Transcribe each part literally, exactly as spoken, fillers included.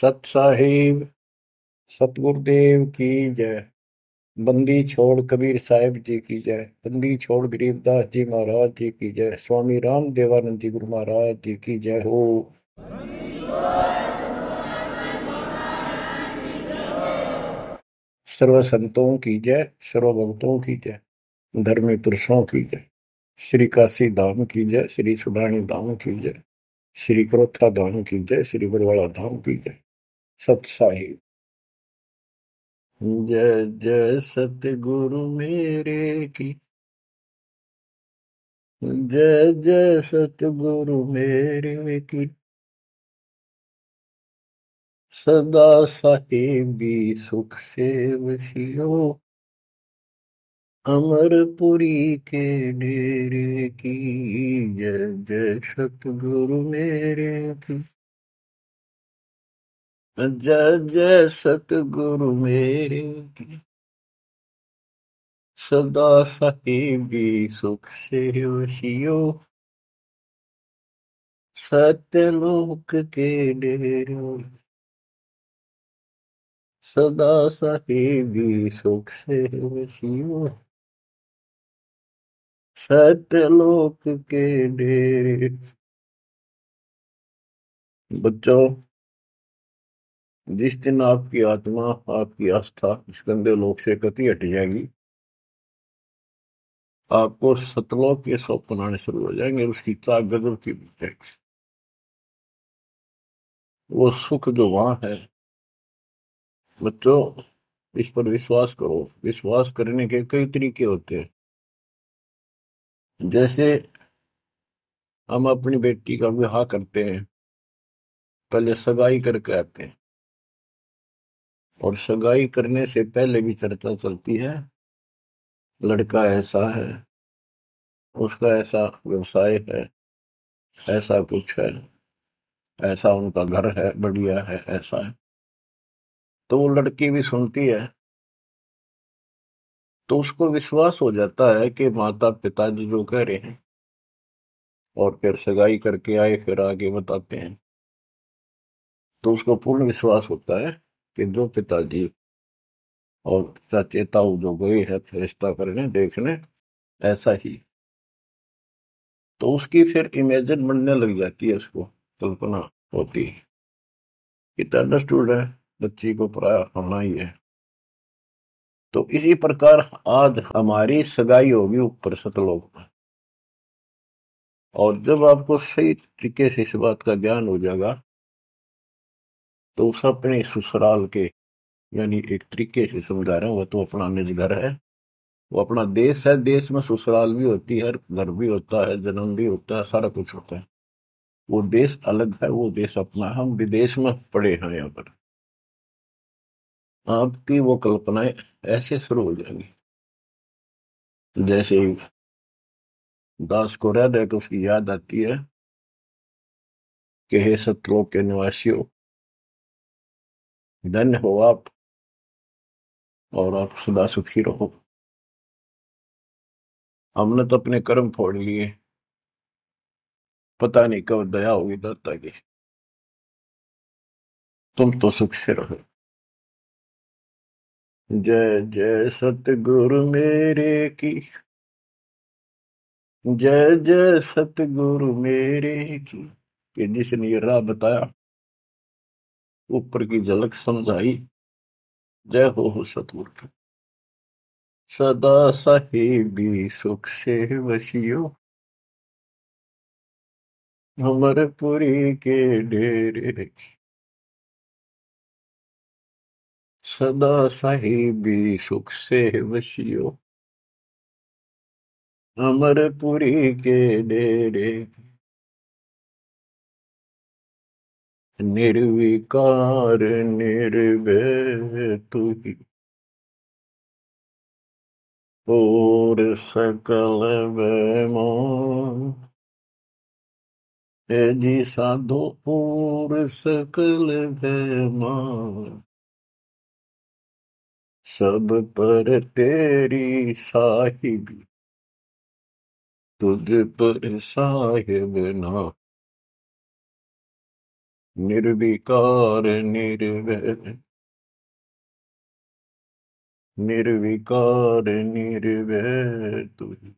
सत साहिब सतगुरुदेव की जय। बंदी छोड़ कबीर साहिब जी की जय। बंदी छोड़ गरीबदास जी महाराज जी की जय। स्वामी राम देवानंद जी गुरु महाराज जी की जय हो। सर्व संतों की जय, सर्व भक्तों की जय, धर्मी पुरुषों की जय। श्री काशी धाम की जय, श्री सुडानी धाम की जय, श्री क्रोथा धाम की जय, श्री बरवाड़ा धाम की जय। सत साहिब जय जय सतगुरु मेरे की जय जय सतगुरु मेरे की। सदा साहिबी सुख से वसियो अमरपुरी के डेरे की। जय जय सतगुरु मेरे की। जय जय सतगुरु मेरे की। सदा साहिबी सुख से वसियो सत्यलोक के डेरे। सदा साहिबी सुख से वसियो सत्यलोक के डेरे। बच्चों, जिस दिन आपकी आत्मा, आपकी आस्था इस गंदे लोक से कति हट जाएगी, आपको सतलोक के स्वप्न आने शुरू हो जाएंगे। उसकी चाक गजब की मिल जाएगी। वो सुख जो वहां है, बच्चों, इस पर विश्वास करो। विश्वास करने के कई तरीके होते हैं। जैसे हम अपनी बेटी का विवाह करते हैं, पहले सगाई करके आते हैं, और सगाई करने से पहले भी चर्चा चलती है। लड़का ऐसा है, उसका ऐसा व्यवसाय है, ऐसा कुछ है, ऐसा उनका घर है, बढ़िया है, ऐसा है। तो वो लड़की भी सुनती है, तो उसको विश्वास हो जाता है कि माता पिताजी जो कह रहे हैं, और फिर सगाई करके आए, फिर आगे बताते हैं, तो उसको पूर्ण विश्वास होता है कि जो पिताजी और चाचे ताऊ जो गए हैं रिश्ता करने देखने, ऐसा ही। तो उसकी फिर इमेजिन बनने लग जाती है, उसको कल्पना होती है। इतना अंडरस्टूड है, बच्ची को पराया होना ही है। तो इसी प्रकार आज हमारी सगाई होगी ऊपर सतलोक में। और जब आपको सही तरीके से इस बात का ज्ञान हो जाएगा, तो उस अपने ससुराल के, यानी एक तरीके से समझा रहा हूं, वो तो अपना निज घर है, वो अपना देश है। देश में ससुराल भी होती है, घर भी होता है, जन्म भी होता है, सारा कुछ होता है। वो देश अलग है, वो देश अपना है। हम विदेश में पड़े हैं यहाँ पर। आपकी वो कल्पनाएं ऐसे शुरू हो जाएंगी, जैसे ही दास को रह रहे उसकी याद आती है कि हे सतलोक के निवासियों, धन्य हो आप, और आप सदा सुखी रहो। हमने तो अपने कर्म फोड़ लिए, पता नहीं कब दया होगी दाता की। तुम तो सुख से रहो। जय जय सतगुरु मेरे की। जय जय सतगुरु मेरे की। कि जिसने ये राह बताया, ऊपर की झलक समझाई, जय हो हो सतगुरु की। सदा साहिबी सुख से वसियो अमरपुरी के डेरे। सदा साहिबी सुख से वसियो अमरपुरी के डेरे। निर्विकार निर्भय तू ही और सकल बेमान। हे जी साधो और सकल बेमान। सब पर तेरी साहिबी, तुझ पर साहिब ना। निर्विकार निर्भय, निर्विकार निर्भय तुझ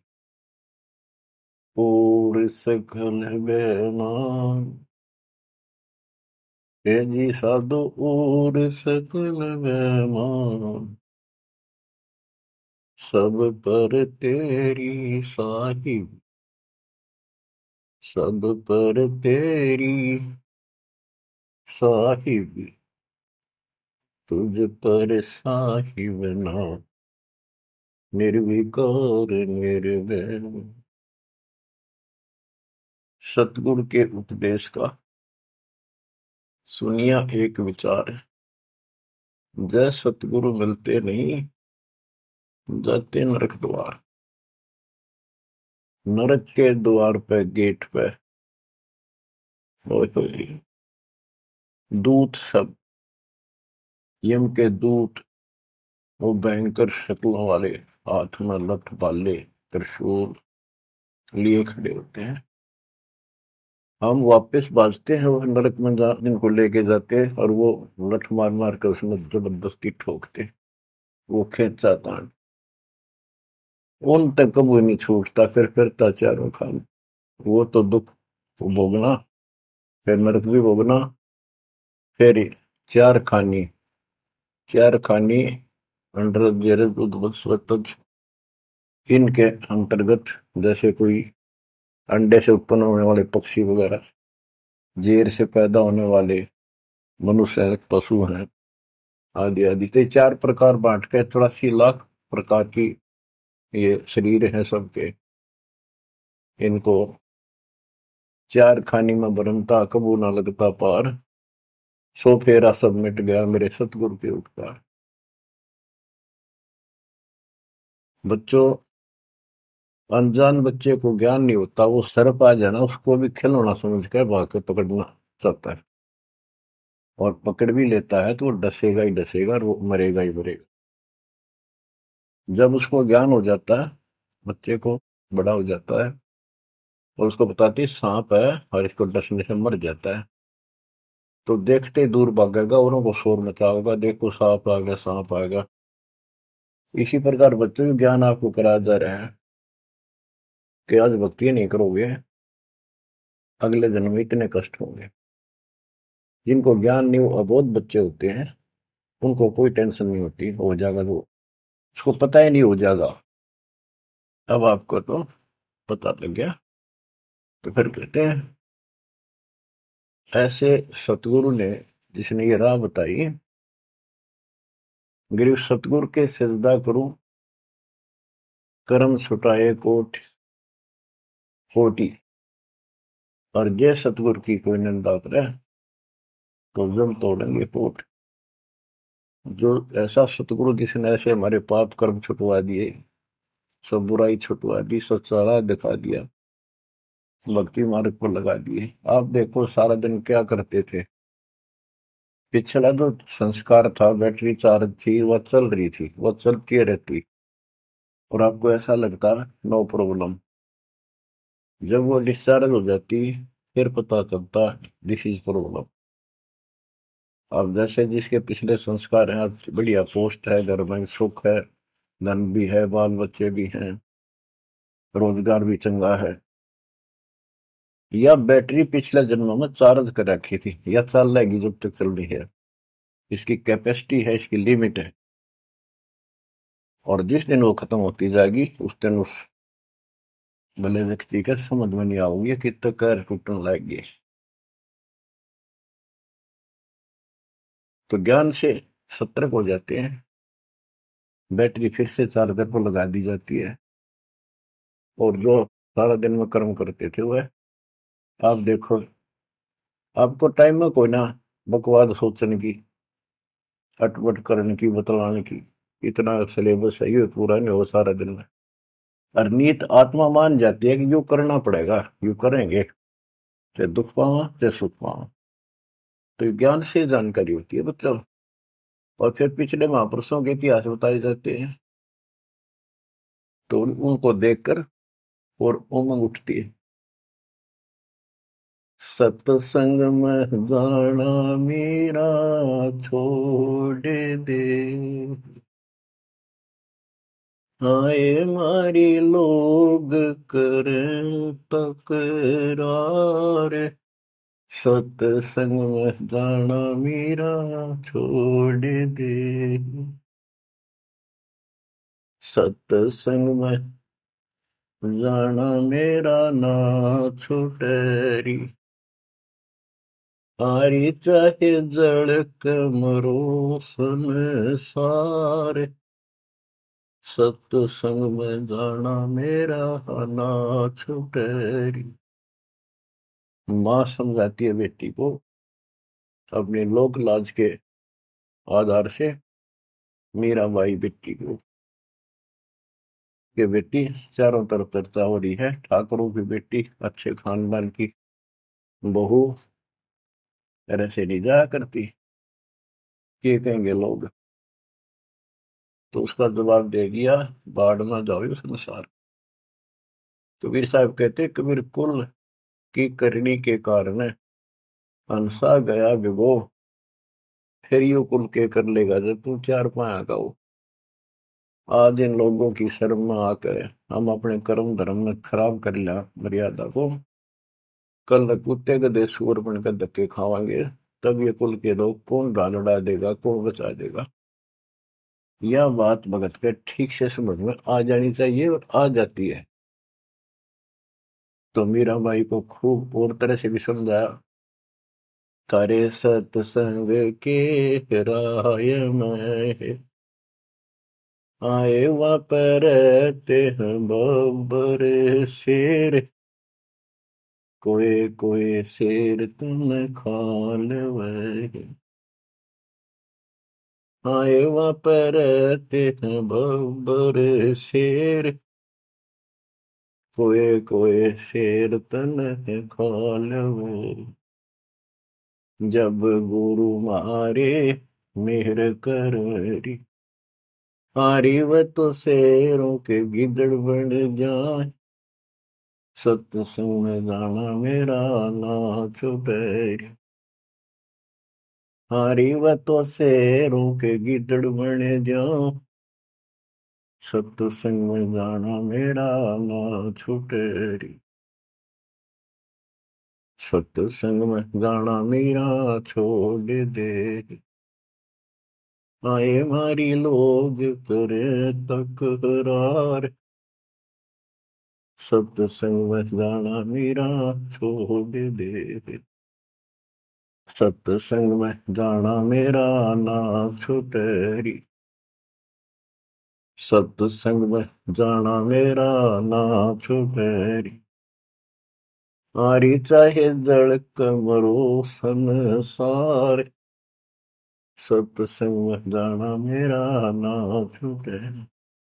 और सकल बेमान। हे जी साधु और सकल बेमान, सब पर तेरी साहिब, सब पर तेरी साहिब, तुझ पर साहिब ना, निर्विकार निर्भय। सतगुरु के उपदेश का सुनिया एक विचार है, जय सतगुरु मिलते नहीं, जाते नरक द्वार। नरक के द्वार पे, गेट पे दूत सब, यम के दूत, वो भयंकर शक्लों वाले, हाथ में लठ बाले त्रिशूल लिए खड़े होते हैं। हम वापस बाजते हैं, वो नरक में जा जिनको लेके जाते हैं, और वो लठ मार मार कर उसमें जबरदस्ती ठोकते, वो खेचा तान उन तक कभी नहीं छूटता, फिर फिरता चारों खान। वो तो दुख भोगना, फिर नरक भी भोगना, फिर चार खानी, चार खानी अंडर जेरज उद्वत्सवतज, इनके अंतर्गत जैसे कोई अंडे से उत्पन्न होने वाले पक्षी वगैरह, जेर से पैदा होने वाले मनुष्य हैं, पशु हैं, आदि आदि। तो चार प्रकार बांट के चौरासी लाख प्रकार की ये शरीर हैं सबके। इनको चार खानी में बरनता, कबू ना लगता पार, सो फेरा सब मिट गया मेरे सतगुरु के उपकार। बच्चों, अनजान बच्चे को ज्ञान नहीं होता, वो सर्प आ जाए ना, उसको भी खिलौना समझ के भाग के पकड़ना चाहता है, और पकड़ भी लेता है तो वो डसेगा ही डसेगा, और वो मरेगा ही मरेगा। जब उसको ज्ञान हो जाता है, बच्चे को बड़ा हो जाता है, और उसको बताती है सांप है, और इसको डसने से मर जाता है, तो देखते ही दूर भागेगा, औरों को शोर मचाएगा, देखो सांप आ गया, सांप आ गया। इसी प्रकार बच्चों को ज्ञान आपको कराया जा रहा है कि आज भक्ति नहीं करोगे, अगले जन्म में इतने कष्ट होंगे। जिनको ज्ञान नहीं, वो अबोध बच्चे होते हैं, उनको कोई टेंशन नहीं होती, हो जाएगा तो उसको पता ही नहीं हो जाएगा। अब आपको तो पता लग गया, तो फिर कहते हैं ऐसे सतगुरु ने, जिसने ये राह बताई, गिरु सतगुरु के सिजदा करूं, कर्म छुटाए कोट कोटि, और जय सतगुरु की कोई निंदा करे, तो जब तोड़ेंगे कोट। जो ऐसा सतगुरु जिसने ऐसे हमारे पाप कर्म छुटवा दिए, सब बुराई छुटवा दी, सच्चा राह दिखा दिया, भक्ति मार्ग पर लगा दिए। आप देखो सारा दिन क्या करते थे, पिछला जो संस्कार था, बैटरी चार्ज थी, वह चल रही थी, वह चलती रहती, और आपको ऐसा लगता नो प्रॉब्लम। जब वो डिस्चार्ज हो जाती, फिर पता चलता दिस इज प्रॉब्लम। अब जैसे जिसके पिछले संस्कार हैं, अब बढ़िया पोस्ट है, घर में सुख है, धन भी है, बाल बच्चे भी हैं, रोजगार भी चंगा है, या बैटरी पिछले जन्मों में चार्ज कर रखी थी, या चल रहेगी जब तक चल रही है, इसकी कैपेसिटी है, इसकी लिमिट है, और जिस दिन वो खत्म होती जाएगी, उस दिन उस भले व्यक्ति के समझ में नहीं आओगे कि तो कर टूटने लगेगी। तो ज्ञान से सतर्क हो जाते हैं, बैटरी फिर से चार्जर पर लगा दी जाती है, और जो सारा दिन में कर्म करते थे वह, आप देखो, आपको टाइम में कोई ना बकवाद सोचने की, अटपट करने की, बतलाने की, इतना सिलेबस है, ये पूरा नहीं हो सारा दिन में। और नीत आत्मा मान जाती है कि यो करना पड़ेगा, यो करेंगे, चाहे दुख पावा चाहे सुख पावा। तो ज्ञान से जानकारी होती है मतलब। और फिर पिछले महापुरुषों के इतिहास बताए जाते हैं, तो उन- उनको देखकर और उमंग उठती है। सत्संग में जाना मेरा छोड़ दे, आए मारी लोग करें तकरार, सत्संग में जाना मेरा छोड़ दे, सत्संग में जाना मेरा ना छुटरी, आरी चाहे जड़क मरो संसार, सत्संग में जाना मेरा ना छुटरी। माँ समझाती है बेटी को अपने लोक लाज के आधार से, मीराबाई बेटी को, कि बेटी चारों तरफ चर्चा हो रही है, ठाकुरों की बेटी अच्छे खानदान की बहू तरह से नहीं जाया करती, क्या कहेंगे लोग। तो उसका जवाब दे दिया, बाढ़ में जाओ संसार। कबीर साहब कहते, कबीर कुल की करनी के कारण हंसा गया भिगो, फिर यू कुल के कर लेगा जब तू चार पाया हो। आज इन लोगों की शर्म में आकर हम अपने कर्म धर्म में खराब कर लिया मर्यादा को, कल कुत्ते गधे सूअर बनकर धक्के खावांगे, तब ये कुल के लोग कौन डालड़ा देगा, कौन बचा देगा। यह बात भगत के ठीक से समझ में आ जानी चाहिए, और आ जाती है। तो मीराबाई को खूब और तरह से भी समझाया, तारे सत्संग के राय में आए वापरते हैं बब्बर शेर, कोई कोई शेर तुम खाल वह, आए वापरते हैं बब्बर शेर, कोई कोई शेर तन खाल वह, जब गुरु मारे मेहर करी, हारी व तो शेरों के गिदड़ बन जाए, सत्संग में जाना मेरा ना छुटरी, हारी व तो शेरों के गिदड़ बन जाओ, सत्संग में जाना मेरा ना छुटरी, सत्संग में जाना मेरा छोड़ दे, आए मारी लोग करे तकरार, सत्संग में जाना मेरा छोड़ दे, सत्संग में जाना मेरा ना छुटरी, सत्संग में जाना मेरा ना छुटरी, आरी चाहे जड़क मरो संसार, सत्संग में जाना मेरा ना छुटरी,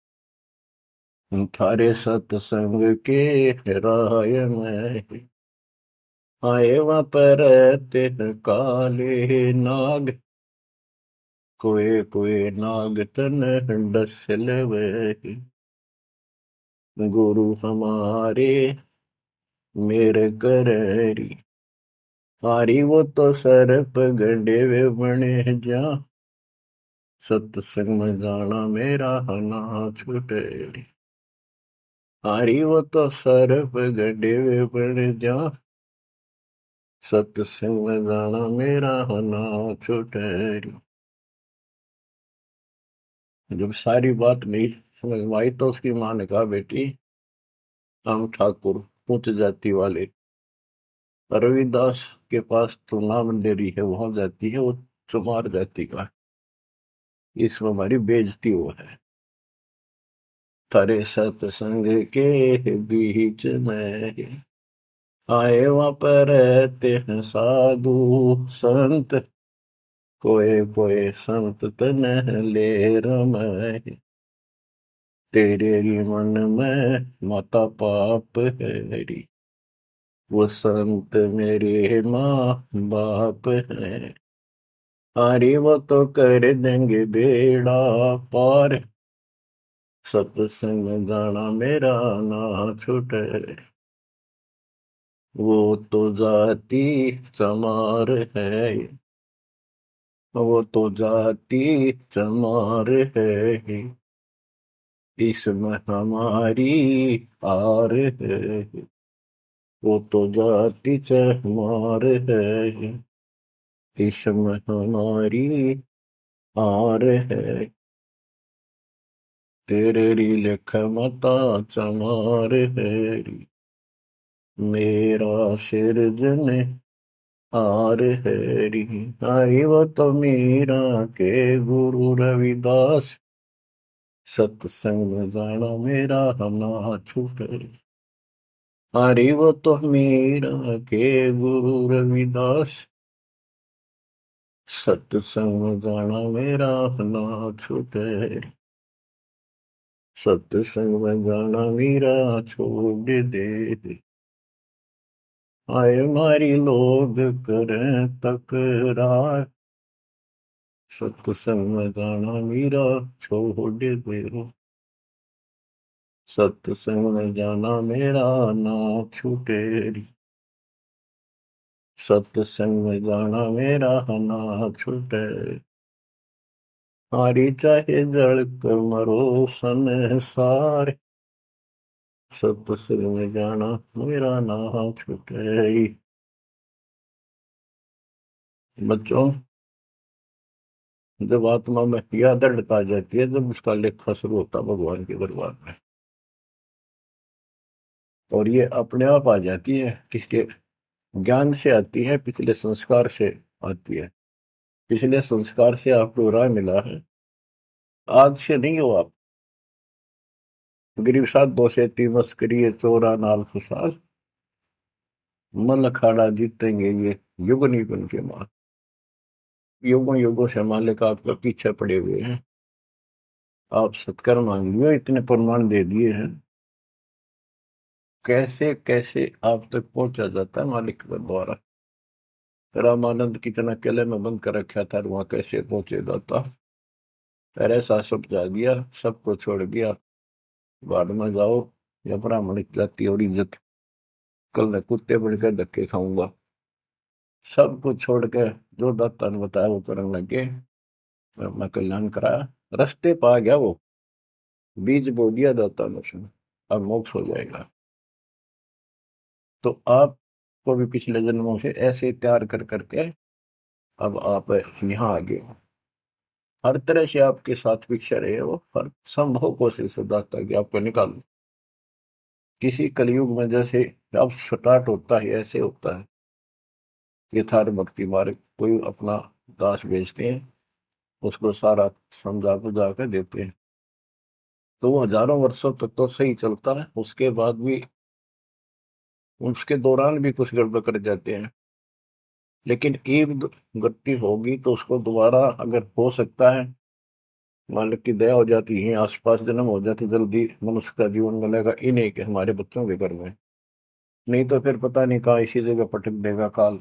थारे सत्संग के राय में आए वहाँ पर तिन काले नाग, कोई कोई नाग तन डसल वे, गुरु हमारे मेरे करी, हारी वो तो सर्प गंडे वे बने जा, सत्संग में जाना मेरा ना छुटरी, हारी वो तो सर्प गंडे वे बने जा, सत्संग में जाना मेरा ना छुटरी। जब सारी बात नहीं समझ में आई तो उसकी माँ ने कहा, बेटी हम ठाकुर उच्च जाति वाले, रविदास के पास तो नाम ले रही है, वहां जाती है, वो चमार जाति का, इसमें हमारी बेइज्जती हो है। थारे सत्संग के बीच में आए वहां पर रहते हैं साधु संत, कोई कोई संत तन ले रमय, तेरे री मन में माता पाप है, वो संत मेरे माँ बाप है, अरे वो तो कर देंगे बेड़ा पार, सत्संग में जाना मेरा ना छूटे। वो तो जाती चमार है, वो तो जाती चमार है, इसमें हमारी हार है। वो तो जाति चमार है, इसमें हमारी हार है। तेरे री लिख मता चमार है, मेरा सिरजन हार है री। हरि वो तो मीरा के गुरु रविदास, सत्संग में जाना मेरा ना छूटे। हरि वो तो मीरा के गुरु रविदास, सत्संग में जाना मेरा ना छूटे। सत्संग में जाना मेरा छोड़ दे, आए मारी लोग करें तकरार, सत्संग में जाना मेरा छोड़ दे। सत्संग में जाना मेरा ना छूटे, सत्संग में जाना मेरा ना छूटे। हारी चाहे जड़ कर मरो संसार, सत्संग में जाना मेरा ना छूटे। बच्चों, जब आत्मा में यह दृढ़ता आ जाती है, जब उसका लेखा शुरू होता है भगवान के दरबार में, और ये अपने आप आ जाती है, किसके ज्ञान से आती है, पिछले संस्कार से आती है। पिछले संस्कार से आपको राह मिला है, आज से नहीं हो आप। गरीब साथ दो से तीन मस्करी चोरा नाल फसाद, मन अखाड़ा जीतेंगे ये युग निगुन के मार। युगों युगों से मालिक आपका पीछे पड़े हुए हैं, आप सत्कर्म मांग लियो, इतने प्रमाण दे दिए हैं। कैसे कैसे आप तक पहुंचा जाता है मालिक के द्वारा। रामानंद कितना किले में बंद कर रखा था, वहां कैसे पहुंचे जाता। अरे ऐसा सब जा दिया, सबको छोड़ दिया, बाढ़ में जाओ या ब्राह्मण जाति और इज्जत, कल मैं कुत्ते बन के धक्के खाऊंगा। सब कुछ छोड़ के जो दाता ने बताया वो करने लगे, अपना कल्याण कराया, रास्ते पा गया वो, बीज बो दिया दाता ने उसने, अब मोक्ष हो जाएगा। तो आपको भी पिछले जन्मों से ऐसे तैयार कर करके अब आप यहाँ आ गए। हर तरह से आपके साथ भिक्षा रहे वो, हर संभव कोशिश से दाता कि आपको निकालो। किसी कलयुग में जैसे अब स्टार्ट होता है ऐसे होता है, यथार्थ भक्ति मार्ग, कोई अपना दास बेचते हैं, उसको सारा समझा बुझा कर देते हैं, तो वो हजारों वर्षों तक तो सही चलता है। उसके बाद भी, उसके दौरान भी कुछ गड़बड़ कर जाते हैं, लेकिन एक दो गलती होगी तो उसको दोबारा अगर हो सकता है, मालिक की दया हो जाती है, आसपास जन्म हो जाती, जल्दी मनुष्य का जीवन मिलेगा, इन्हीं के हमारे बच्चों के घर में। नहीं तो फिर पता नहीं कहाँ इसी जगह पटक देगा काल,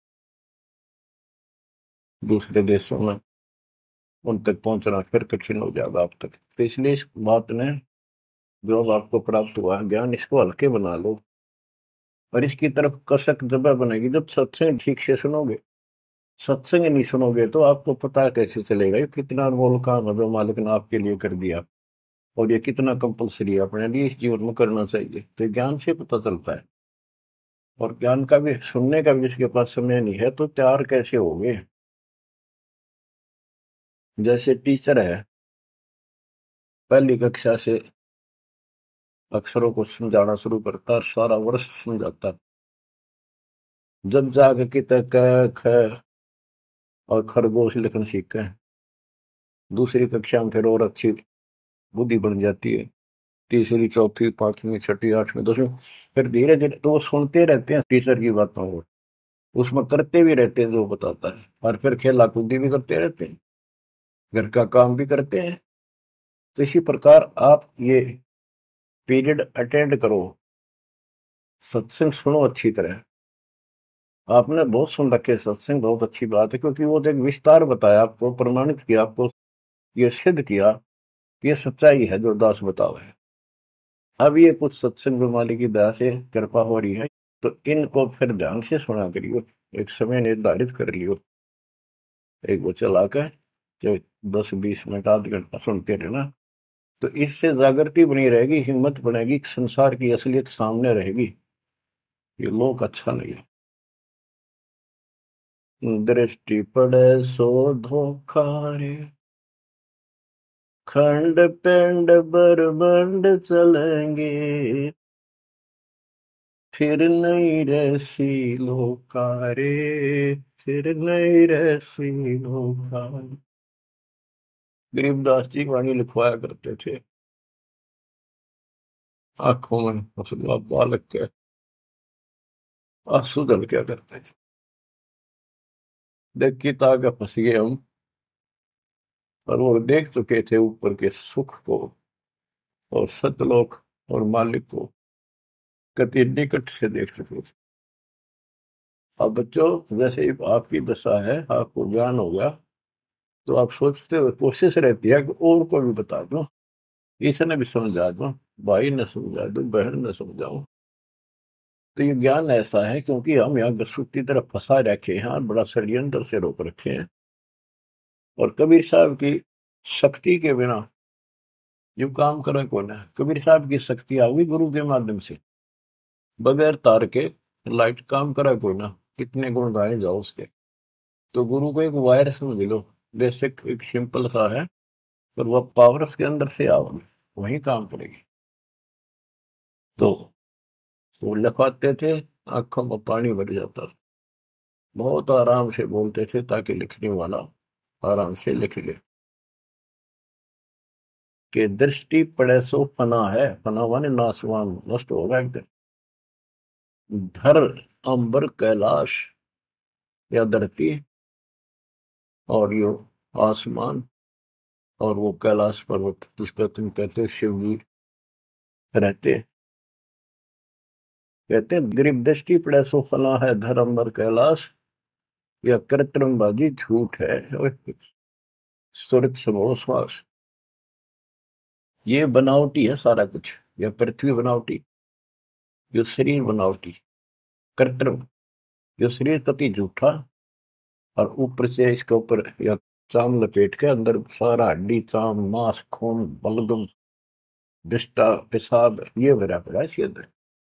दूसरे देशों में उन तक पहुंचना फिर कठिन हो जाएगा आप तक। तो इसलिए इस बात ने, जो अब आपको प्राप्त हुआ है ज्ञान, इसको हल्के बना लो, और इसकी तरफ कसक जब बनेगी जब सत्संग ठीक से सुनोगे। सत्संग नहीं सुनोगे तो आपको पता कैसे चलेगा ये कितना अनमोल काम है जो मालिक ने आपके लिए कर दिया, और ये कितना कंपलसरी है अपने लिए इस जीवन में करना चाहिए। तो ज्ञान से पता चलता है, और ज्ञान का भी सुनने का भी जिसके पास समय नहीं है तो तैयार कैसे होगे। जैसे टीचर है, पहली कक्षा से अक्षरों को समझाना शुरू करता है, सारा वर्ष समझाता है, जब जाके कितने क ख और खरगोश लिखना सीखते हैं, दूसरी कक्षा में फिर और अच्छी बुद्धि बन जाती है, तीसरी चौथी पांचवी छठी आठवीं दसवीं, फिर धीरे धीरे तो वो सुनते रहते हैं टीचर की बातों को, उसमें करते भी रहते हैं जो बताता है, और फिर खेला कूदी भी करते रहते हैं, घर का काम भी करते हैं। तो इसी प्रकार आप ये पीरियड अटेंड करो, सत्संग सुनो अच्छी तरह। आपने बहुत सुन रखे सत्संग, बहुत अच्छी बात है, क्योंकि वो एक विस्तार बताया आपको, प्रमाणित किया आपको, ये सिद्ध किया कि ये सच्चाई है जो दास बताओ है। अब ये कुछ सत्संग मालिक की दया से कृपा हो रही है, तो इनको फिर ध्यान से सुना करियो, एक समय निर्धारित कर लियो, एक वो चला कर जो दस बीस मिनट आध घंटा सुनते रहना। तो इससे जागृति बनी रहेगी, हिम्मत बनेगी, संसार की असलियत सामने रहेगी, ये लोक अच्छा नहीं है। दृष्टि पड़े सो धोखा रे, खंड पिंड बरबंड चलेंगे, फिर नहीं रहसी लोका रे, फिर नहीं रहसी लोका। गरीबदास जी वाणी लिखवाया करते थे, आंखों में हंसुआ बालक के आंसू दल क्या करते थे। देख की ताक फंस गए हम, और वो देख चुके थे ऊपर के सुख को और सतलोक और मालिक को कति निकट से देख चुके थे। अब बच्चों, जैसे ही आपकी दशा है, आपको ज्ञान होगा, तो आप सोचते हो, कोशिश रहती है कि और को भी बता दो, इसने भी समझा दो, भाई ने समझा दो, बहन ने समझाओ। तो ये ज्ञान ऐसा है क्योंकि हम यहाँ गसूट की तरफ फंसा रखे हैं और बड़ा षड्यंत्र से रोक रखे हैं। और कबीर साहब की शक्ति के बिना जो काम करे कौन है? कबीर साहब की शक्ति आई गुरु के माध्यम से, बगैर तार के लाइट काम करा कोई ना, कितने गुण गाए जाओ उसके। तो गुरु को एक वायर समझ लो, बेसिक एक सिंपल सा है, पर वह पावर उसके अंदर से आओ, वही काम करेगी। तो वो लिखवाते थे, आंखों में पानी भर जाता था, बहुत आराम से बोलते थे ताकि लिखने वाला आराम से लिख ले। कि दृष्टि पड़े सो फना है, फना माने नासवान, नष्ट होगा एक दिन। धर अंबर कैलाश या धरती, और यो आसमान, और वो कैलाश पर्वत जिसका तुम कहते हो शिव जी रहते, कहते हैं गरीब दृष्टि पड़े सो फना है, धर अंबर कैलाश, या कृत्रिम बाजी झूठ है, सुरत समो श्वास। ये बनावटी है सारा कुछ, यह पृथ्वी बनावटी, यो शरीर बनावटी, कृत्रिम, यो शरीर कति झूठा, और ऊपर से इसके ऊपर या चाम लपेट के अंदर सारा हड्डी चाम मांस खून बलगम विष्टा पेशाब ये भरा पड़ा है इसके अंदर।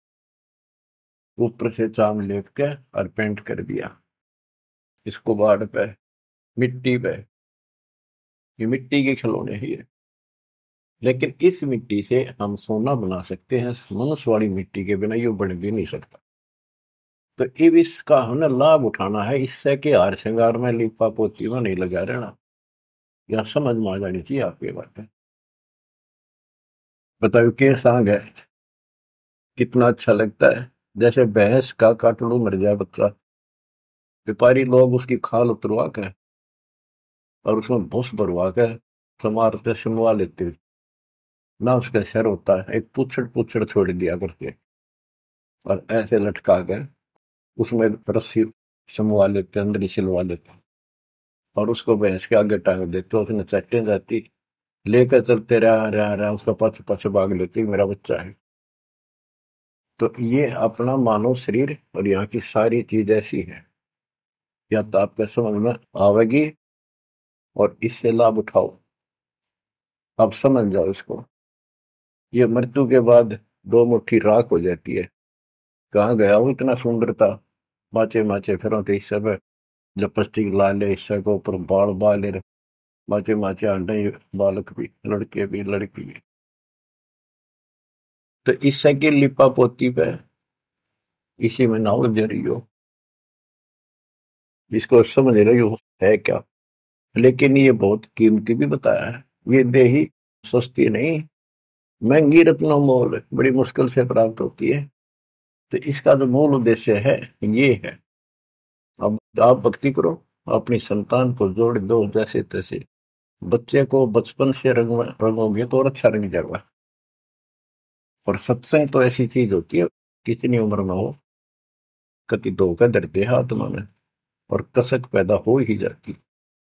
ऊपर से चाम लेप के और पेंट कर दिया इसको बाढ़ पे, मिट्टी पे, ये मिट्टी के खिलौने ही है। लेकिन इस मिट्टी से हम सोना बना सकते हैं, मनुष्य वाली मिट्टी के बिना ये बन भी नहीं सकता। तो अब इसका हमें लाभ उठाना है, इससे के हार श्रृंगार में लिपा पोती में नहीं लगा रहना। यह समझ में आ जानी चाहिए आपकी बात है। बताओ के सांग है, कितना अच्छा लगता है। जैसे भैंस का काटड़ू मर जाए बच्चा, व्यापारी लोग उसकी खाल उतरवा के और उसमें भूस भरवा के समारते सुनवा लेते, ना उसका सर होता है, एक पुछड़ पुछड़ छोड़ दिया करते, और ऐसे लटका कर उसमें रस्सी समवा लेते, अंदर ही सिलवा लेते, और उसको भैंस के आगे टांग देते, उसने चट्टे जाती, लेकर चलते रहा रहा रहा उसका पाछे पाछे भाग लेती, मेरा बच्चा है। तो ये अपना मानव शरीर और यहाँ की सारी चीज ऐसी है, या तो आपके समझ में आवेगी और इससे लाभ उठाओ, आप समझ जाओ इसको। ये मृत्यु के बाद दो मुट्ठी राख हो जाती है, कहाँ गया वो इतना सुंदर था, माचे माचे फिर तो इस सब लिपस्टिक ला ले, इससे को ऊपर बाल बाल माचे माचे अंडे, बालक भी, लड़के भी, लड़की भी। तो इससे की लिपा पोती पे इसी में नाव दे रही हो, इसको समझ रही हो है क्या। लेकिन ये बहुत कीमती भी बताया है, ये देही सस्ती नहीं, महंगी रत्नों मोल, बड़ी मुश्किल से प्राप्त होती है। तो इसका जो मूल उद्देश्य है ये है। अब आप भक्ति करो, अपनी संतान को जोड़ दो जैसे तैसे, बच्चे को बचपन से रंग रंगोगे तो और अच्छा रंग जाएगा। और सत्संग तो ऐसी चीज होती है, कितनी उम्र में हो, कति धोखा धरते है आत्मा में, और कसक पैदा हो ही जाती।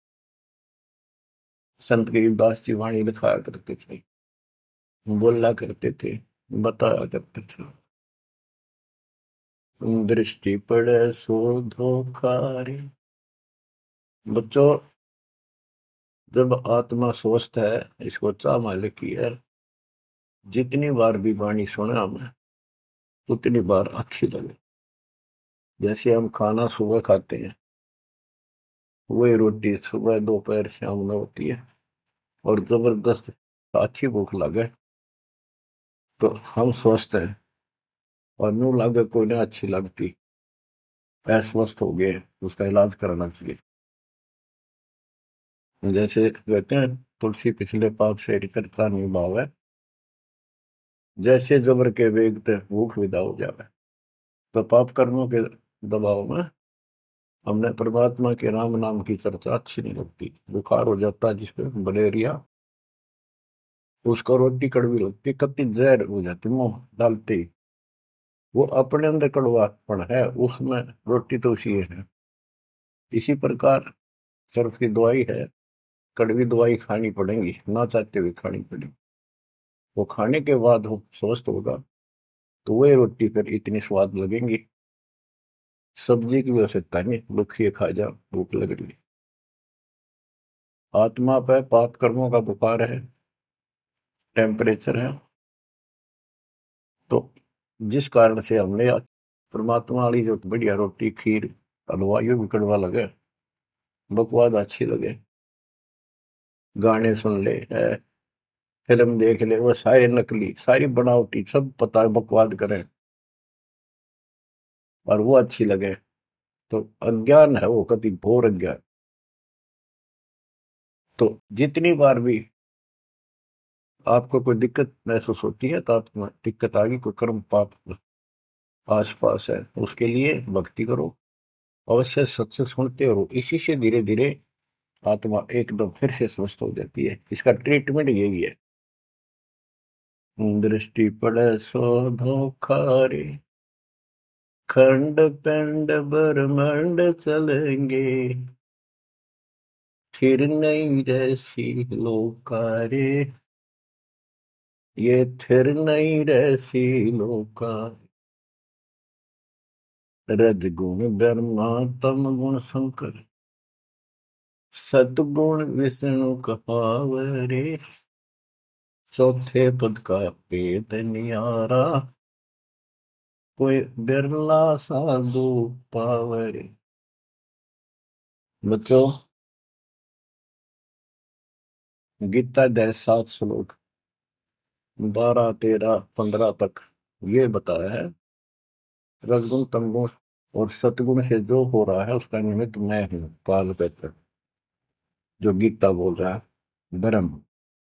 संत गरीबदास जी वाणी लिखाया करते थे, बोला करते थे, बताया करते थे। दृष्टि पड़े सो धोखा रे। बच्चों, जब आत्मा स्वस्थ है, इसको चाह मालिक की है, जितनी बार भी वाणी सुने हमें उतनी बार अच्छी लगे। जैसे हम खाना सुबह खाते हैं, वही रोटी सुबह दोपहर शाम में होती है, और जबरदस्त अच्छी भूख लगे तो हम स्वस्थ हैं, और नू लगे कोई ना अच्छी लगती, अस्वस्थ हो गए, उसका इलाज कराना चाहिए। जैसे कहते हैं, तुलसी पिछले पाप से करता नहीं भाव है, जैसे जबर के वेग ते भूख विदा हो जावे। तो पाप कर्मों के दबाव में हमने परमात्मा के राम नाम की चर्चा अच्छी नहीं लगती। बुखार हो जाता है जिसपे मलेरिया, उसको रोटी कड़वी लगती, कति जहर हो जाती मुंह डालते ही। वो अपने अंदर कड़वापन है, उसमें रोटी तो उसी है। इसी प्रकार सर्फ की दवाई है, कड़वी दवाई खानी पड़ेगी, ना चाहते हुए खानी पड़ेगी। वो खाने के बाद वो स्वस्थ होगा तो वही रोटी फिर इतनी स्वाद लगेंगी। सब्जी की भी आवश्यकता नहीं, रुखिए खा जा, भूख लग रही। आत्मा पे पाप कर्मों का बुखार है, टेम्परेचर है, तो जिस कारण से हमने परमात्मा वाली जो बढ़िया रोटी खीर हलवा यो भी कड़वा लगे, बकवाद अच्छी लगे, गाने सुन ले है, फिल्म देख ले, वो सारे नकली, सारी बनावटी, सब पता है बकवाद करें, और वो अच्छी लगे, तो अज्ञान है, वो कति घोर अज्ञान। तो जितनी बार भी आपको कोई दिक्कत महसूस होती है, तो आप दिक्कत आ गई, कोई कर्म पाप आस पास है, उसके लिए भक्ति करो, अवश्य सत्संग सुनते रहो। इसी से धीरे धीरे आत्मा एकदम फिर से स्वस्थ हो जाती है। इसका ट्रीटमेंट यही है। दृष्टि पड़े सो धोखा रे, खंड पिंड ब्रह्मांड चलेंगे, फिर नहीं रहसी लोकारे, ये थिर नहीं रहसी लोका। रजगुण ब्रह्मा तम गुण शंकर, सतगुण विष्णु कहावरे, चौथे पद का भेद नियारा, कोई बिरला साधु पावरे। बच्चों, गीता अध्याय सात श्लोक बारह तेरह पंद्रह तक ये बताया है, रजगुण तमगुण और सतगुण से जो हो रहा है उसका निमित्त मैं हूं, काल कहते, जो गीता बोल रहा है ब्रह्म।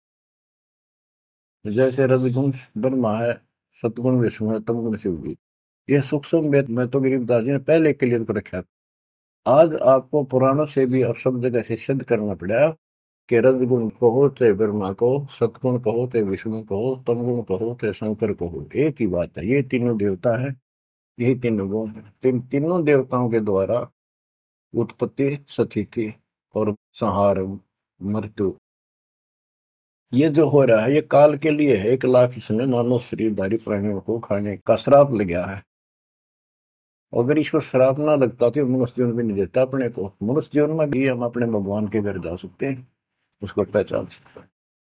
जैसे रजगुण ब्रह्मा है, सतगुण विष्णु है, तमगुण शिव जी। ये सूक्ष्म वेद में तो गरीबदास जी ने पहले क्लियर कर रखा था। आज आपको पुराणों से भी और सब जगह से सिद्ध करना पड़ा कि रजगुण कहो चाहे ब्रह्मा कहो, सतगुण कहो चाहे विष्णु कहो, तमगुण कहो चाहे शंकर कहो, एक ही बात है। ये तीनों देवता है, यही तीनों गुण है। तीन तीनों देवताओं के द्वारा उत्पत्ति, स्थिति और संहार, मृत्यु, ये जो हो रहा है ये काल के लिए है। एक लाख इसने मानव शरीरधारी प्राणियों को खाने का श्राप लग गया है। अगर इसको श्राप ना लगता तो मनुष्य जीवन भी नहीं देता अपने को। मनुष्य जीवन में भी हम अपने भगवान के घर जा सकते हैं, उसको पहचान सकते हैं।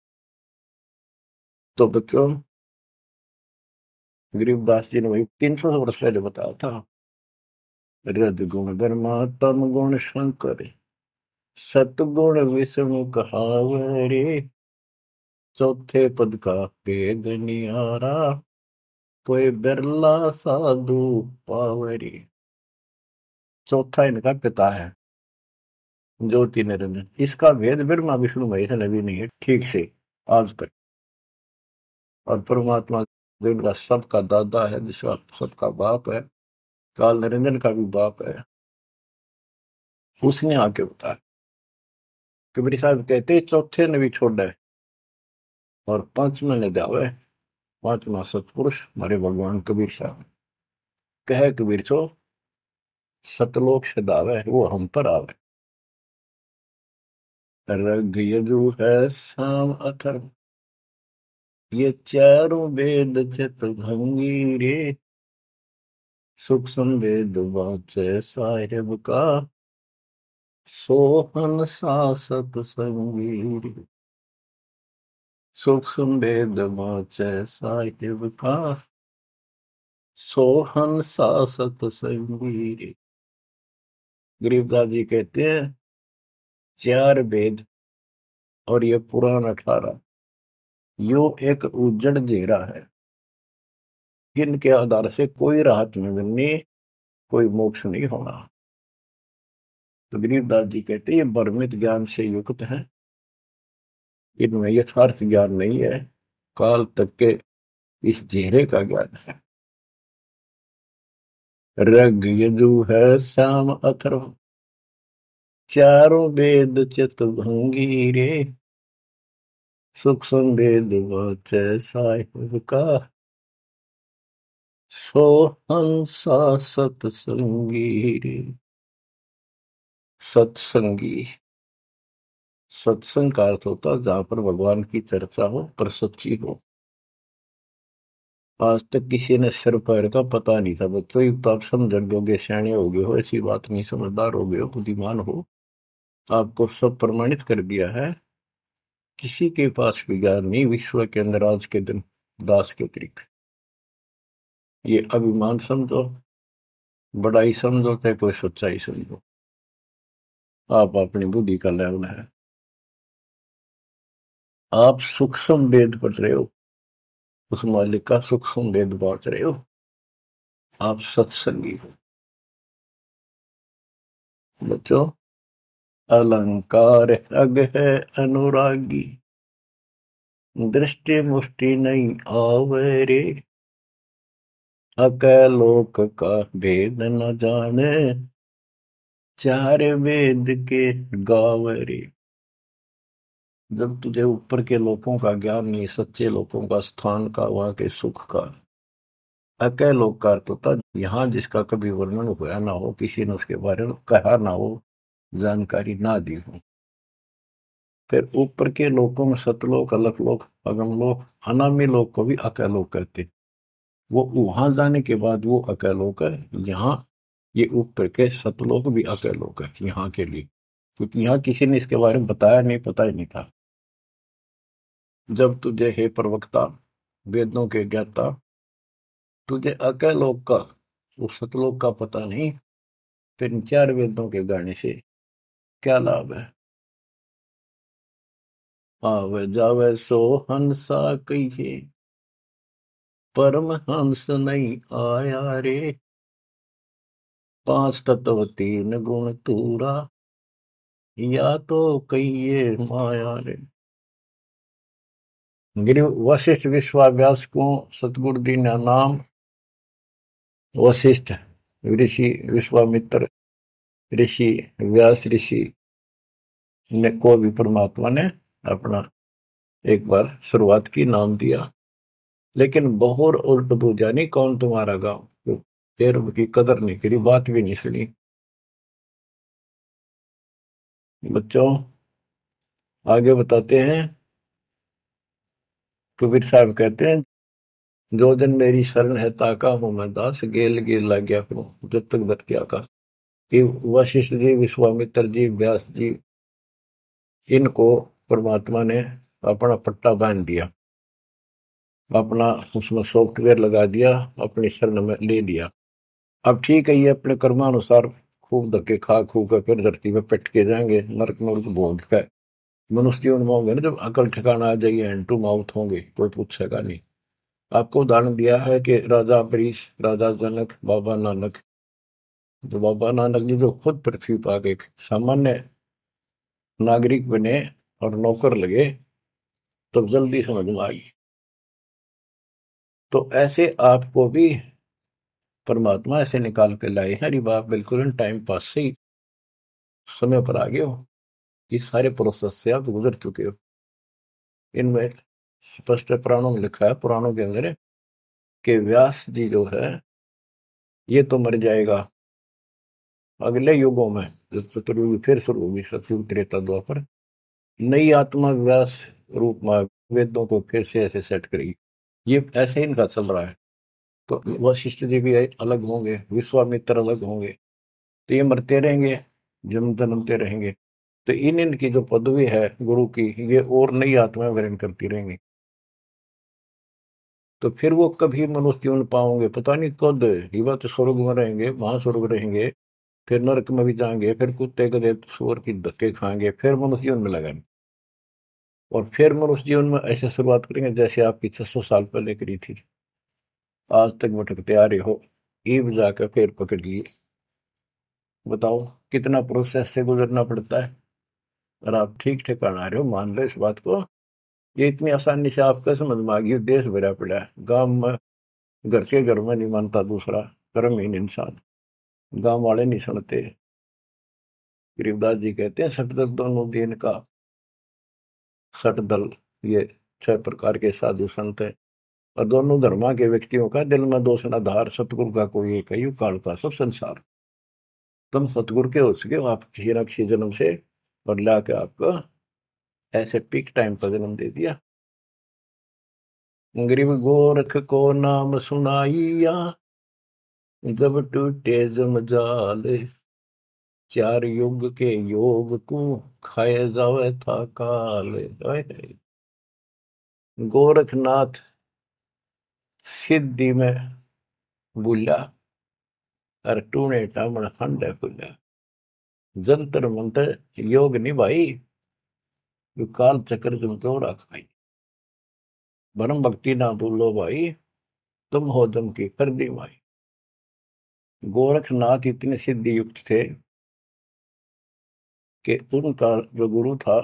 तो बच्चों, गरीबदास जी ने वही तीन सौ वर्ष पहले बताया था, रज गुण ब्रह्मा तम गुण शंकर, सतगुण विष्णु कहावरे, चौथे पद का भेद निहारा, कोई बिरला साधु पावरी। चौथा इनका पिता है, ज्योति निरंजन। इसका भेद ब्रह्मा विष्णु महेश ने भी नहीं है ठीक से आज तक। और परमात्मा जो इनका सबका दादा है, जिसका सबका बाप है, काल निरंजन का भी बाप है, उसने आके बताया। कबीर साहब कहते चौथे ने भी छोड़ा है और पांचवें ने दावे। पांचवा सतपुरुष हमारे भगवान कबीर साहब कहे, कबीर सो सतलोक से दावे वो हम पर आवे। रग यजु है साम अथर्व, ये चारों वेद चित भंगी रे, सुख संवेद वाचे साहिब का, सोहन सा सतसंगी। सुख संवेद वाचे साहिब का, सोहन सा सतसंगी। गरीबदास जी कहते हैं चार वेद और ये पुराण अठारह, यो एक उज्जड़ घेरा है, इनके आधार से कोई राहत नहीं मिलनी, कोई मोक्ष नहीं होना। तो गरीबदास जी कहते हैं ये भ्रमित ज्ञान से युक्त है, इनमें यथार्थ ज्ञान नहीं है, काल तक के इस घेरे का ज्ञान है। ऋग यजु है साम अथर्व, चारों वेद चित भंगी रे। सुख संवेद वाचे साहिब का, सोहन सा सतसंगी रे। सत्संगी, सत्संग का अर्थ होता है जहां पर भगवान की चर्चा हो पर सच्ची हो। आज तक किसी ने सिर पैर का पता नहीं था बच्चों, ये तो आप समझ लोगे, सियाने हो गए हो, ऐसी बात नहीं, समझदार हो गए हो, बुद्धिमान हो, आपको सब प्रमाणित कर दिया है। किसी के पास भी ज्ञान नहीं विश्व के अंदर आज के दिन दास के अतिरिक्त। ये अभिमान समझो, बड़ाई समझो, चाहे कोई सच्चाई समझो, आप अपनी बुद्धि का लेवल है। आप सूक्ष्म वेद पढ़ रहे हो, उस मालिक का सूक्ष्म वेद बांट रहे हो, आप सत्संगी हो। बच्चों, अलंकार अग है अनुरागी, दृष्टि मुष्टि नहीं आवे रे। अकय लोक का भेद न जाने, चार वेद के गावे रे। जब तुझे ऊपर के लोकों का ज्ञान नहीं, सच्चे लोकों का, स्थान का, वहां के सुख का, अकय लोक का अर्थ होता यहाँ जिसका कभी वर्णन हुआ ना हो, किसी ने उसके बारे में कहा ना हो, जानकारी ना दी हो। फिर ऊपर के लोकों में सतलोक, अलख लोक, अगम लोक, अनामी लोक को भी अकय लोक कहते। वो वहां जाने के बाद वो अकय लोक है। यहाँ ये ऊपर के सतलोक भी अकय लोक है यहाँ के लिए, क्योंकि यहाँ किसी ने इसके बारे में बताया नहीं, पता ही नहीं था। जब तुझे हे प्रवक्ता, वेदों के ज्ञाता, तुझे अकय लोक का, उस सतलोक का पता नहीं, फिर चार वेदों के गाने से क्या लाभ है। आवे जावे सो हंसा कहिए, परम हंस नहीं आया रे। पांच तत्व तीन गुण तूरा, या तो कहिए माया रे। गिरि वशिष्ठ विश्वाव्यास को सतगुरु दी ना नाम, वशिष्ठ ऋषि, विश्वामित्र ऋषि, व्यास ऋषि ने को भी परमात्मा ने अपना एक बार शुरुआत की, नाम दिया, लेकिन बहुत उल्ट पूजा नहीं, कौन तुम्हारा गांव, फिर की कदर नहीं करी, बात भी नहीं सुनी। बच्चों, आगे बताते हैं। कबीर साहब कहते हैं जो दिन मेरी शरण है ताका हूं मैं दास, गेल गेल लग गया करूं जब तक बत क्या का। कि वशिष्ठ जी, विश्वामित्र जी, व्यास जी, इनको परमात्मा ने अपना पट्टा बांध दिया, अपना उसमें सॉफ्टवेयर लगा दिया, अपनी शरण में ले लिया। अब ठीक है, ये अपने कर्मानुसार खूब धक्के खा खू कर फिर धरती में पिट के जाएंगे, नरक नरक भोग कर मनुष्य जीवन में होंगे ना, जब अकल ठिकाना आ जाइए, हैंड टू माउथ होंगे, कोई पूछेगा नहीं। आपको उदाहरण दिया है कि राजा अम्बरीश, राजा जनक, बाबा नानक, जो बाबा नानक जी जो खुद पृथ्वी पर आ गए, सामान्य नागरिक बने और नौकर लगे, तो जल्दी समझ में आ गई। तो ऐसे आपको भी परमात्मा ऐसे निकाल के लाए हैं, अरे बाप, बिल्कुल टाइम पास से ही समय पर आ गए हो, ये सारे प्रोसेस से आप गुजर चुके हो। इनमें स्पष्ट पुराणों में लिखा है, पुराणों के अंदर, कि व्यास जी जो है ये तो मर जाएगा अगले युगों में, जब चतुर्युग फिर शुरू होगी, सतयुग, त्रेता, द्वापर, नई आत्मा व्यास रूप में वेदों को फिर से ऐसे सेट करेगी। ये ऐसे इनका चल रहा है। तो वशिष्ठ जी भी अलग होंगे, विश्वामित्र अलग होंगे, तो ये मरते रहेंगे, जन्म जन्मते रहेंगे। तो इन इनकी जो पदवी है गुरु की, ये और नई आत्माएं ग्रहण करती रहेंगी। तो फिर वो कभी मनुष्य जीवन पाओगे पता नहीं कद। ये बात स्वर्ग में रहेंगे, महास्वर्ग रहेंगे, फिर नरक में भी जाएंगे, फिर कुत्ते गधे सूअर की धक्के खाएंगे, फिर मनुष्य जीवन में लगाएंगे, और फिर मनुष्य जीवन में ऐसे शुरुआत करेंगे जैसे आपकी छह सौ साल पहले करी थी। आज तक भटकते आ रहे हो, ईब जाकर फिर पकड़ लिए। बताओ कितना प्रोसेस से गुजरना पड़ता है। और आप ठीक ठिकाना आ रहे हो, मान लो इस बात को। ये इतनी आसानी से आपका समझ में आ गई। देश भरा पड़ा है, गांव में घर के घर में नहीं मानता दूसरा, कर्महीन इंसान, गांव वाले नहीं सुनते। गरीबदास जी कहते हैं सटदल दोनों दिन का। सटदल ये छह प्रकार के साधु संत है, और दोनों धर्मा के व्यक्तियों का दिल में दोष न धार, सतगुरु का कोई एक ही काल का सब संसार। तुम सतगुरु के हो सके हो आप किसी न किसी जन्म से, और ला के आपको ऐसे पीक टाइम पर जन्म दे दिया। गरीब गोरख को नाम सुनाइया, जब टूटे जमजाल, चार युग के योग को खाए जावे था काल। गोरखनाथ सिद्धि में बुला, और टूणे टामण हंडे खुला। जंतर मंतर योग नहीं भाई, जो काल चक्र तुम तो रखाई। भरम भक्ति ना भूलो भाई, तुम हो दम की कर दी भाई। गोरखनाथ इतने सिद्धि युक्त थे कि उनका जो गुरु था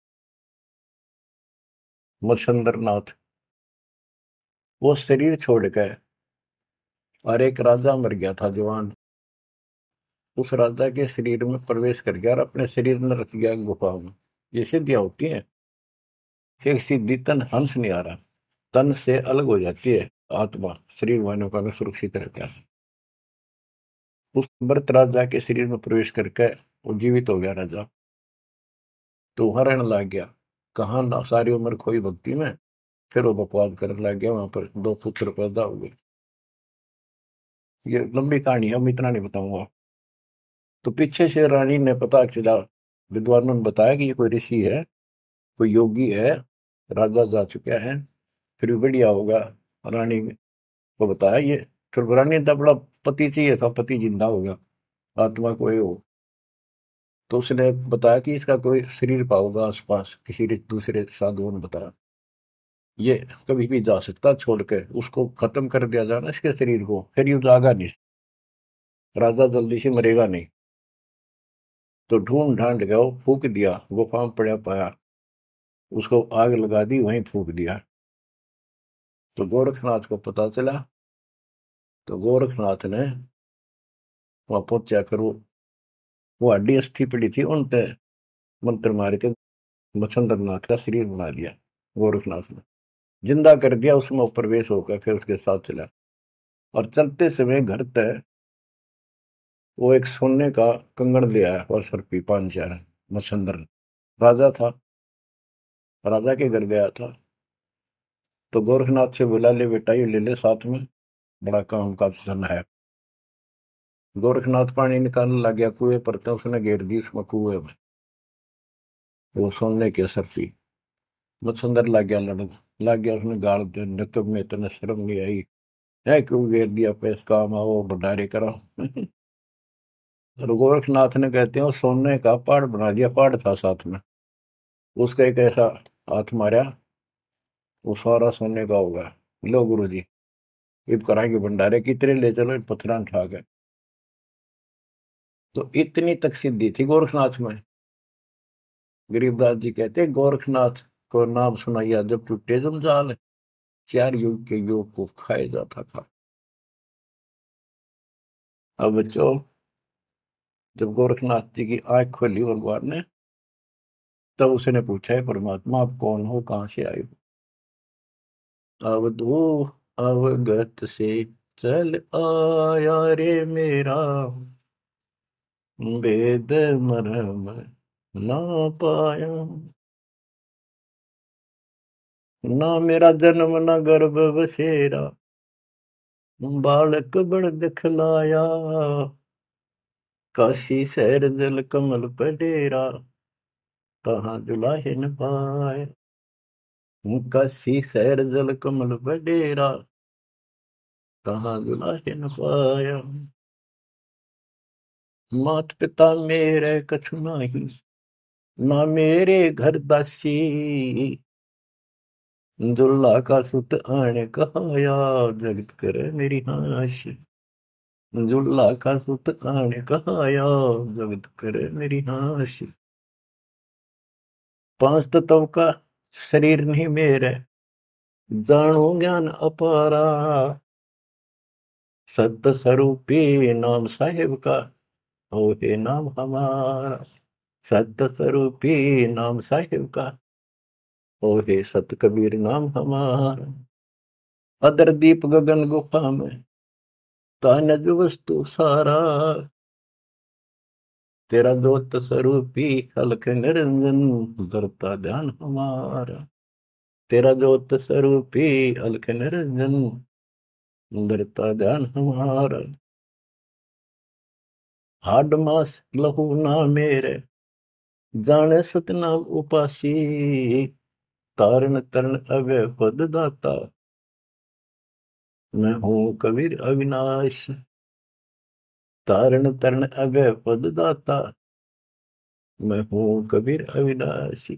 मच्छंद्र नाथ, वो शरीर छोड़ गए, और एक राजा मर गया था जवान। उस राजा के शरीर में प्रवेश कर गया और अपने शरीर में रख गया गुफा में। ये सिद्धियां होती हैं। फिर सिद्धि तन हंस नहीं आ रहा, तन से अलग हो जाती है आत्मा, शरीर वालों का सुरक्षित रहता है। उस मृत राजा के शरीर में प्रवेश करके वो जीवित हो गया राजा। तो हरण लग गया, कहा ना सारी उम्र खोई भक्ति में, फिर वो बकवास करने लग गया। वहां पर दो पुत्र पैदा हुए। ये लंबी कहानी है, मैं इतना नहीं बताऊंगा। तो पीछे से रानी ने पता चला, विद्वानों ने बताया कि ये कोई ऋषि है, कोई योगी है, राजा जा चुका है, फिर भी बढ़िया होगा। रानी को बताया ये, फिर रानी ने तो बड़ा पति चाहिए था, पति जिंदा हो गया, आत्मा कोई हो। तो उसने बताया कि इसका कोई शरीर पाओगा आसपास, किसी दूसरे साधुओं ने बताया ये कभी भी जा सकता, छोड़ के उसको खत्म कर दिया जाना इसके शरीर को, फिर ये जागा नहीं, राजा जल्दी से मरेगा नहीं। तो ढूंढ ढांड गया, फूक दिया, गुफा में पड़ा पाया, उसको आग लगा दी, वहीं फूक दिया। तो गोरखनाथ को पता चला, तो गोरखनाथ ने वहां पहुंचा कर वो वो हड्डी अस्थि पड़ी थी, उन पे मंत्र मार के मच्छंद्र नाथ का शरीर बना दिया। गोरखनाथ ने जिंदा कर दिया, उसमें प्रवेश होकर फिर उसके साथ चला। और चलते समय घर तक वो एक सोने का कंगन ले आया, और सर पी पान चार। मच्छंद्र राजा था, राजा के घर गया था। तो गोरखनाथ से बोला, ले बेटा ये ले ले साथ में, बड़ा काम का धन है। गोरखनाथ पानी निकालने लग गया कुएं पर, तो उसने घेर दी उसमें कुएं में वो सोने के सर्फी। मच्छंदर लग गया लड़न, लग गया उसने गाल दे, नकब में इतने शर्म नहीं आई है, क्यों घेर दिया, पैस काम आओ भंडारे करो। और गोरखनाथ ने कहते हैं वो सोने का पहाड़ बना दिया, पहाड़ था साथ में, उसका एक ऐसा हाथ मारा, वो सारा सोने का होगा। लो गुरु जी, इब कराएंगे भंडारे, कितने ले चलो, पत्थर उठा के। तो इतनी तक सिद्धि थी गोरखनाथ में। गरीबदास जी कहते हैं गोरखनाथ को नाम सुनाइया, जब टूटे जंजाल, चार युग के योग को खाए जाता था। अब बच्चों, जब गोरखनाथ जी की आंख खोली भगवान ने, तब उसने पूछा है परमात्मा आप कौन हो, कहां से आए हो। अवधू अवगत से चल आया रे मेरा, वेद मरम ना पाया। ना मेरा जन्म, ना गर्भ बसेरा, बालक बड़ दिखलाया, काशी शहर जल कमल पर डेरा, तहाँ दुलाहे न पाए। काशी शहर जल कमल पर डेरा, तहाँ दुलाहे न पाया। मात पिता मेरे कछु नाही, ना मेरे घर दासी, दुल्ला का सुत आने कहाया, जगत करे मेरी नाश। दुल्ला का सुत आने कहाया, जगत करे मेरी नाश। पांच तत्व का शरीर नहीं मेरे, जानो ज्ञान अपारा, सत्य स्वरूपी नाम साहिब का, हो हे नाम हमारा। सत्य स्वरूपी नाम साहिब का, हो हे सत कबीर नाम हमारा। अदर दीप गगन गुफा में, तानज वस्तु सारा, तेरा जोत स्वरूपी हलक निरंजन, धरता ध्यान हमारा। तेरा जोत स्वरूपी हलक निरंजन, धरता ध्यान हमारा। हाड मास लहू ना मेरे, जाने सतनाम उपासी, तारण तरण अवय पद दाता, मैं हूं कबीर अविनाश। तारण तरण अवय पद दाता, मैं हूं कबीर अविनाशी।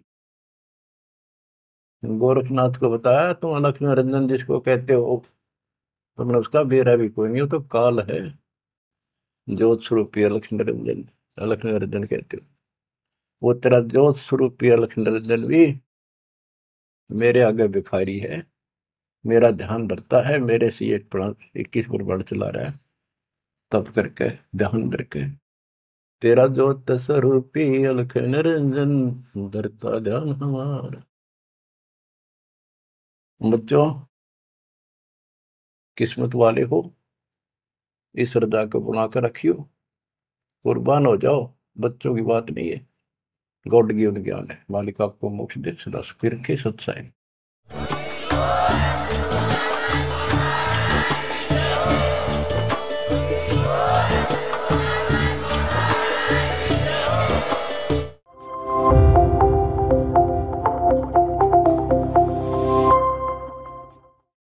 गोरखनाथ को बताया, तुम अलख निरंजन जिसको कहते हो, तुमने उसका बेरा भी कोई नहीं हो, तो काल है। ज्योत स्वरूपी अलख निरंजन, अलख निरंजन कहते हो। वो तेरा ज्योत स्वरूपी अलख निरंजन भी मेरे आगे भिखारी है, मेरा ध्यान रखता है, मेरे से एक प्राण इक्कीस पुराण चला रहा है, तब करके ध्यान करके। तेरा ज्योत स्वरूपी अलख निरंजन, धरता ध्यान हमारा। बच्चों, किस्मत वाले हो, इस श्रद्धा को बनाकर रखियो, कुर्बान हो जाओ। बच्चों की बात नहीं है, गॉड गिवन ज्ञान है। मालिक आपको मोक्ष दे, सदा सुखी रखे। सत्साई।